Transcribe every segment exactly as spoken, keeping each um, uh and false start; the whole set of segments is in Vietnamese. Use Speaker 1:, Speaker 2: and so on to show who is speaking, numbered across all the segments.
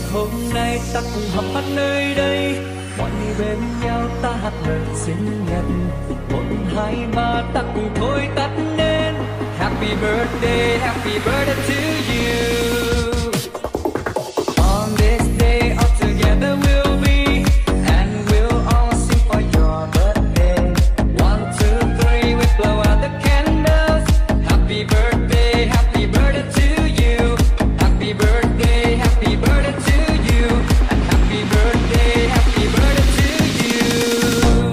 Speaker 1: hôm nay ta cùng hợp hát nơi đây, mọi người bên nhau ta hát lời sinh nhật. Một hai ba ta cùng thôi tắt nên Happy birthday, happy birthday to you. On this day all together we'll be, and we'll all sing for your birthday. One, two, three, we blow out the candles. Happy birthday, happy birthday to you. Happy birthday, happy birthday to you. And happy birthday, happy birthday to you.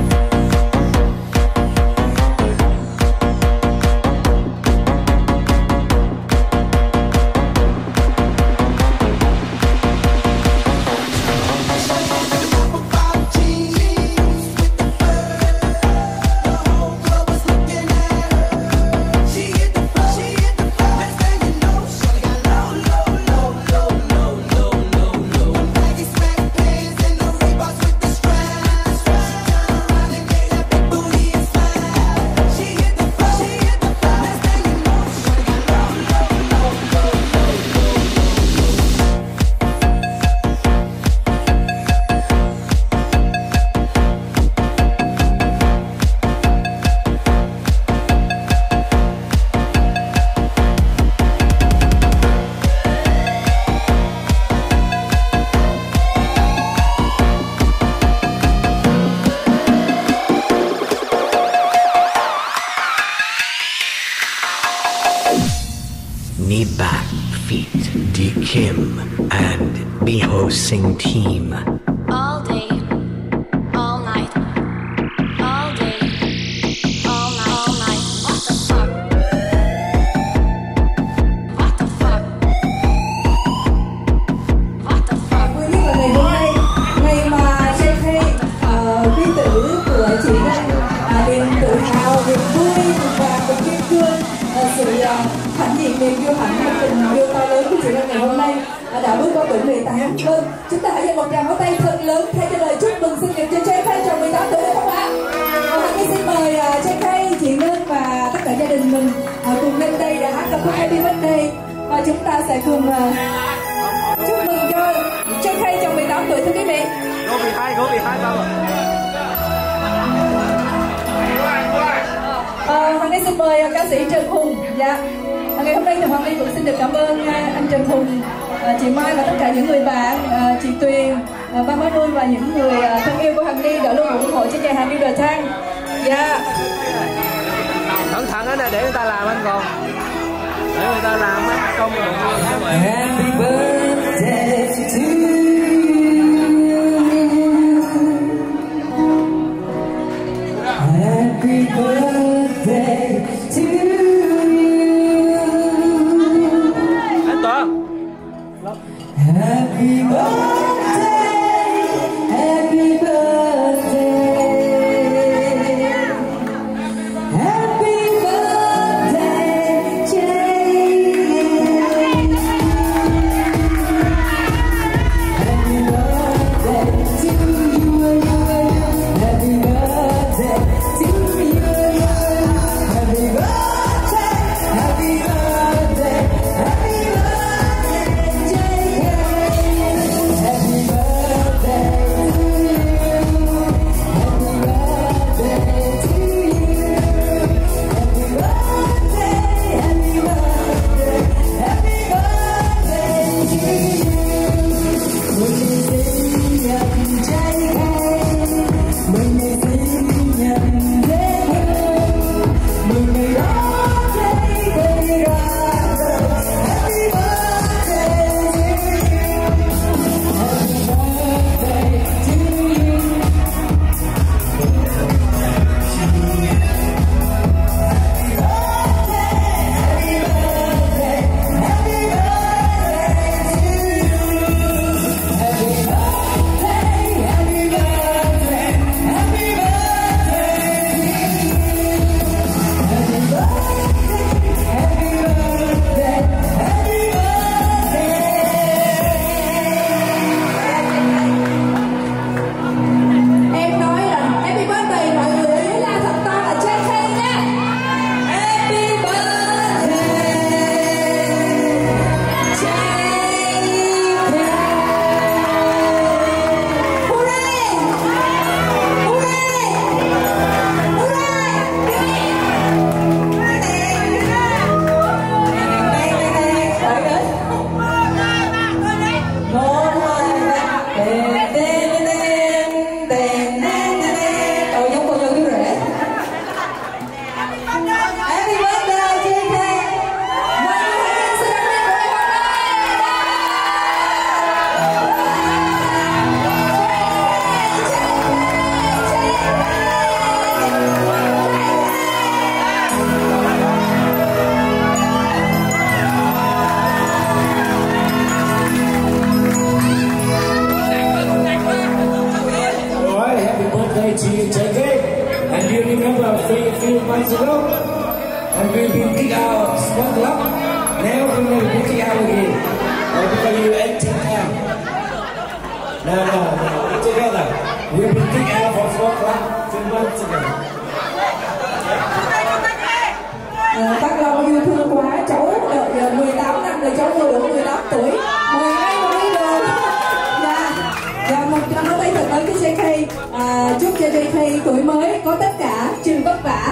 Speaker 2: Knee back, feet, D Kim and Beho sing team.
Speaker 3: All day, all night, all day, all night, all night. What the fuck? What the fuck? What the fuck?
Speaker 4: Quý vị và ngày hôm nay, ngày mà Jay Kay, uh, quý tử của chị Ngân, uh, niềm tự hào, niềm vui và cũng kim cương, uh, sự uh, hãnh diện, niềm yêu hạnh và tình yêu to lớn của chị Ngân ngày hôm nay uh, đã bước qua tuổi mười tám. Vâng, chúng ta hãy dành một tràng pháo tay thật lớn thay cho lời chúc mừng sinh nhật cho Jay Kay tròn mười tám tuổi được không ạ? Và xin mời uh, Jay Kay, chị Ngân và tất cả gia đình mình uh, cùng lên đây để hát ca khúc Happy Birthday. Và chúng ta sẽ cùng uh, chúc mừng cho Jay Kay tròn mười tám tuổi thưa quý vị.
Speaker 5: Có bị hai, có bị hai đâu.
Speaker 4: À, Hoàng Ly xin mời uh, ca sĩ Trần Hùng. Dạ. À, ngày hôm nay thì Hoàng Ly cũng xin được cảm ơn uh, anh Trần Hùng, uh, chị Mai và tất cả những người bạn, uh, chị Tuyền, uh, ba má nuôi và những người uh, thân yêu của Hoàng Ly đã luôn ủng hộ trên nhà hàng New The Thang. Dạ.
Speaker 5: Cẩn thận đó nè, để người ta làm anh còn. Để người ta làm á, công rồi.
Speaker 1: Happy birthday to you. Happy birthday to you.
Speaker 5: Anh Toàn.
Speaker 1: Happy birthday, happy birthday, happy birthday, Jay. Happy birthday to you, happy birthday to you, happy birthday, happy birthday, happy birthday, Jay.
Speaker 6: months ago, and we've been kicked out of Sport Club. Now we're going to be kicked out again. Uh, because you acting out. No, no, no, together. We've been kicked out of Sport Club two months ago.
Speaker 4: À, Tăng Long yêu thương quá, cháu đợi mười tám năm rồi cháu vừa đủ mười tám tuổi, mời ngay một đi đường. Dạ, dạ một tràng pháo tay thật lớn cho gi ca. À, chúc cho gi ca tuổi mới có tất cả trừ vất vả.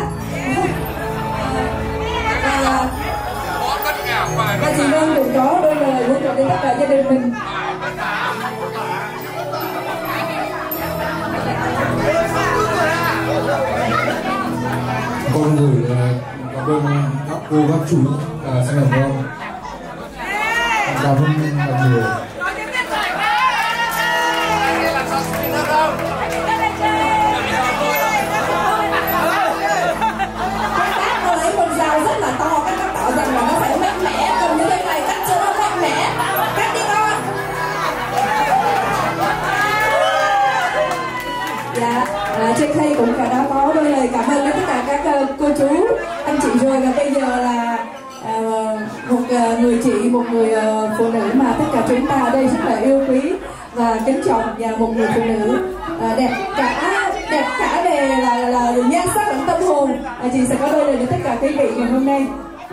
Speaker 4: À, và chị Vân cũng có đôi lời muốn gửi đến tất cả gia đình mình.
Speaker 7: Con gửi cảm ơn các cô các chú sang đồng con. Cảm ơn mọi người.
Speaker 4: Con dao rất là to, các bác bảo rằng là nó phải mạnh mẽ, còn như thế này cắt cho nó mạnh mẽ, cắt đi con. Dạ, gi ca cũng cả đã có đôi lời cảm ơn tất cả các cô chú, anh chị rồi, và bây giờ là à, một người chị, một người phụ nữ mà tất cả chúng ta ở đây rất là yêu quý và kính trọng, và một người phụ nữ à, đẹp cả đẹp cả về là là nhan sắc lẫn tâm hồn. À, chị sẽ có đôi lời đến tất cả quý vị ngày hôm nay.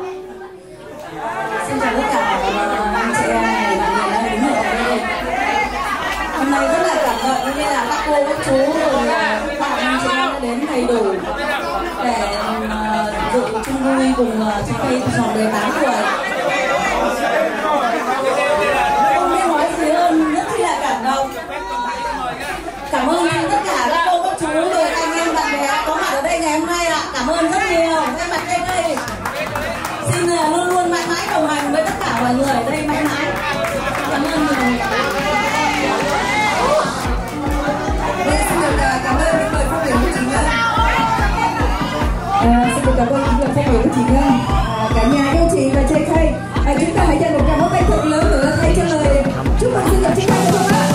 Speaker 8: Xin chào tất cả anh chị em này và người đang đứng ở đây. Hôm nay rất là cảm động như là các cô các chú rồi bạn anh chị em đã đến đầy đủ để dự chung vui cùng chị Phi tròn mười tám tuổi. Không biết nói gì hơn, rất là cảm động. Cảm ơn tất cả các cô các chú rồi anh em bạn bè có mặt ở đây ngày hôm nay ạ. Cảm ơn rất nhiều. Em mặt đây đây. Xin luôn luôn mãi mãi đồng hành với tất cả mọi người ở đây mãi mãi. Cảm ơn nhiều.
Speaker 4: Xin được cảm ơn những lời phát biểu của chị Ngân. À, xin được cảm ơn những lời phát biểu của chị Ngân. À, cả nhà yêu chị và gi ca. À, chúng ta hãy dành một tràng pháo tay thật lớn nữa thay cho lời chúc mừng sinh nhật gi ca được không ạ?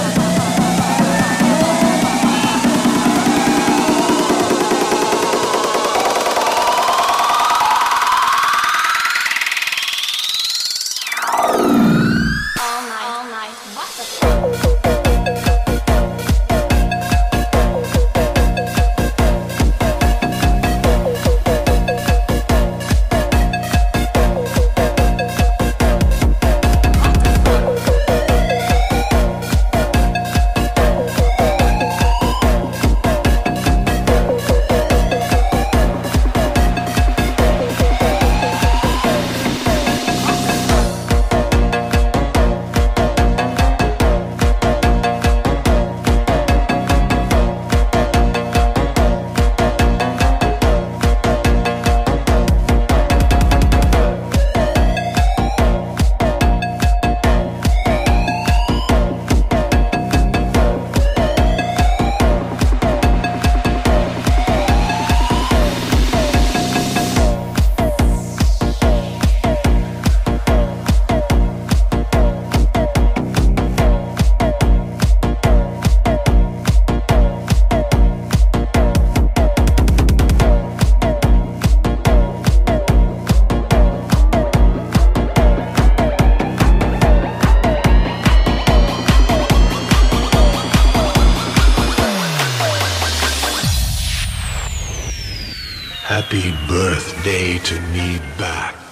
Speaker 2: Happy birthday to me back.